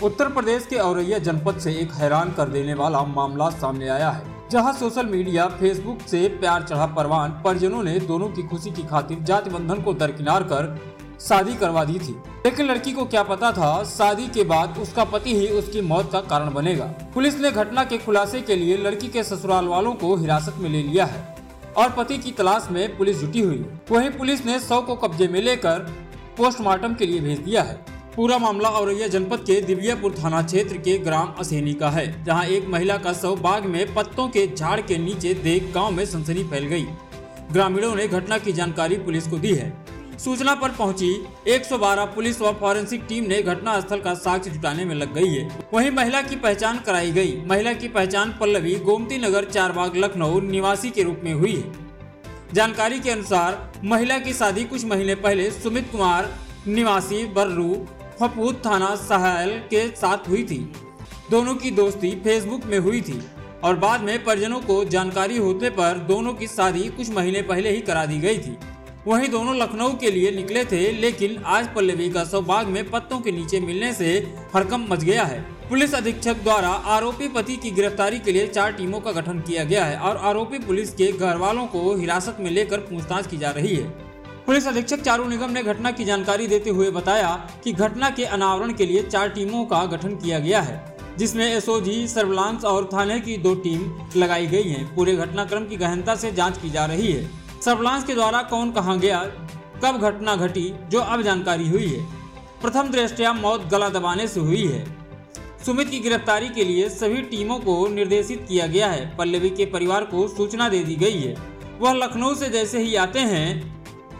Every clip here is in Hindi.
उत्तर प्रदेश के औरैया जनपद से एक हैरान कर देने वाला मामला सामने आया है, जहां सोशल मीडिया फेसबुक से प्यार चढ़ा परवान परिजनों ने दोनों की खुशी की खातिर जाति बंधन को दरकिनार कर शादी करवा दी थी। लेकिन लड़की को क्या पता था शादी के बाद उसका पति ही उसकी मौत का कारण बनेगा। पुलिस ने घटना के खुलासे के लिए लड़की के ससुराल वालों को हिरासत में ले लिया है और पति की तलाश में पुलिस जुटी हुई है। वहीं पुलिस ने शव को कब्जे में लेकर पोस्टमार्टम के लिए भेज दिया है। पूरा मामला औरैया जनपद के दिव्यापुर थाना क्षेत्र के ग्राम असेनी का है, जहां एक महिला का शव बाग में पत्तों के झाड़ के नीचे देख गांव में सनसनी फैल गई। ग्रामीणों ने घटना की जानकारी पुलिस को दी है। सूचना पर पहुंची 112 पुलिस व फॉरेंसिक टीम ने घटना स्थल का साक्ष्य जुटाने में लग गई है। वहीं महिला की पहचान कराई गई। महिला की पहचान पल्लवी गोमती नगर चारबाग लखनऊ निवासी के रूप में हुई है। जानकारी के अनुसार महिला की शादी कुछ महीने पहले सुमित कुमार निवासी बर्रू फपूत थाना सहायल के साथ हुई थी। दोनों की दोस्ती फेसबुक में हुई थी और बाद में परिजनों को जानकारी होने पर दोनों की शादी कुछ महीने पहले ही करा दी गई थी। वहीं दोनों लखनऊ के लिए निकले थे, लेकिन आज पल्लवी का शव बाग में पत्तों के नीचे मिलने से हड़कंप मच गया है। पुलिस अधीक्षक द्वारा आरोपी पति की गिरफ्तारी के लिए 4 टीमों का गठन किया गया है और आरोपी पुलिस के घर वालों को हिरासत में लेकर पूछताछ की जा रही है। पुलिस अधीक्षक चारू निगम ने घटना की जानकारी देते हुए बताया कि घटना के अनावरण के लिए 4 टीमों का गठन किया गया है, जिसमें एसओजी, सर्विलांस और थाने की 2 टीम लगाई गई हैं। पूरे घटनाक्रम की गहनता से जांच की जा रही है। सर्विलांस के द्वारा कौन कहां गया, कब घटना घटी, जो अब जानकारी हुई है। प्रथम दृष्टया मौत गला दबाने से हुई है। सुमित की गिरफ्तारी के लिए सभी टीमों को निर्देशित किया गया है। पल्लवी के परिवार को सूचना दे दी गई है। वह लखनऊ से जैसे ही आते हैं,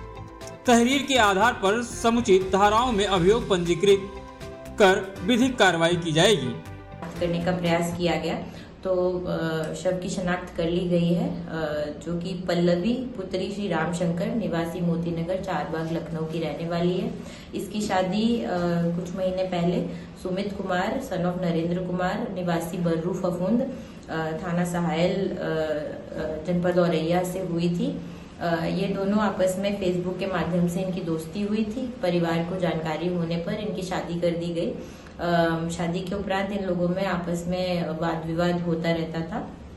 तहरीर के आधार पर समुचित धाराओं में अभियोग पंजीकृत कर विधिक कार्रवाई की जाएगी। करने का प्रयास किया गया तो शव की शनाख्त कर ली गई है, जो कि पल्लवी पुत्री श्री रामशंकर निवासी मोतीनगर चारबाग लखनऊ की रहने वाली है। इसकी शादी कुछ महीने पहले सुमित कुमार सन ऑफ नरेंद्र कुमार निवासी बर्रू फफूंद थाना सहायल जनपद औरैया से हुई थी। ये दोनों आपस में फेसबुक के माध्यम से इनकी दोस्ती हुई थी। परिवार को जानकारी होने पर इनकी शादी कर दी गई। शादी के उपरांत इन लोगों में आपस में वाद विवाद होता रहता था।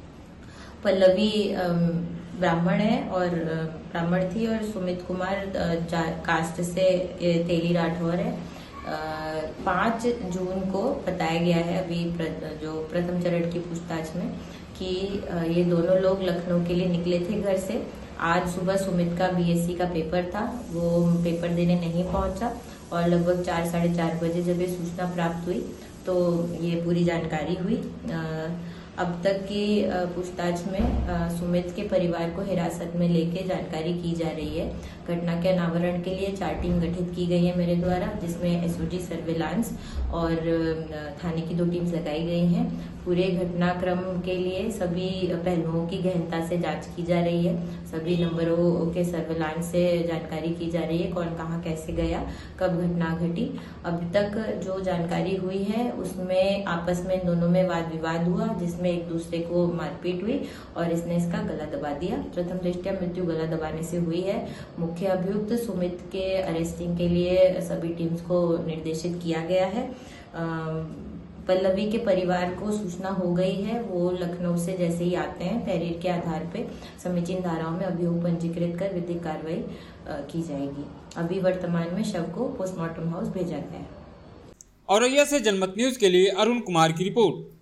पल्लवी ब्राह्मण है और ब्राह्मण थी और सुमित कुमार कास्ट से तेली राठौर है। 5 जून को बताया गया है अभी जो प्रथम चरण की पूछताछ में कि ये दोनों लोग लखनऊ के लिए निकले थे घर से। आज सुबह सुमित का बीएससी का पेपर था, वो पेपर देने नहीं पहुंचा और लगभग 4 साढ़े 4 बजे जब ये सूचना प्राप्त हुई तो ये पूरी जानकारी हुई। अब तक की पूछताछ में सुमित के परिवार को हिरासत में लेके जानकारी की जा रही है। घटना के अनावरण के लिए 4 टीम गठित की गई है मेरे द्वारा, जिसमें एसओजी, सर्विलांस और थाने की 2 टीम्स लगाई गई हैं। पूरे घटनाक्रम के लिए सभी पहलुओं की गहनता से जांच की जा रही है। सभी नंबरों के सर्विलांस से जानकारी की जा रही है, कौन कहां कैसे गया, कब घटना घटी। अभी तक जो जानकारी हुई है उसमें आपस में दोनों में वाद विवाद हुआ, जिसमें एक दूसरे को मारपीट हुई और इसने इसका गला दबा दिया। प्रथम दृष्टया मृत्यु गला दबाने से हुई है। मुख्य अभियुक्त सुमित के अरेस्टिंग के लिए सभी टीम्स को निर्देशित किया गया है। पल्लवी के परिवार को सूचना हो गई है। वो लखनऊ से जैसे ही आते हैं तहरीर के आधार पे समीचीन धाराओं में अभियोग पंजीकृत कर विधिक कार्रवाई की जाएगी। अभी वर्तमान में शव को पोस्टमार्टम हाउस भेजा गया है। औरैया से जनमत न्यूज के लिए अरुण कुमार की रिपोर्ट।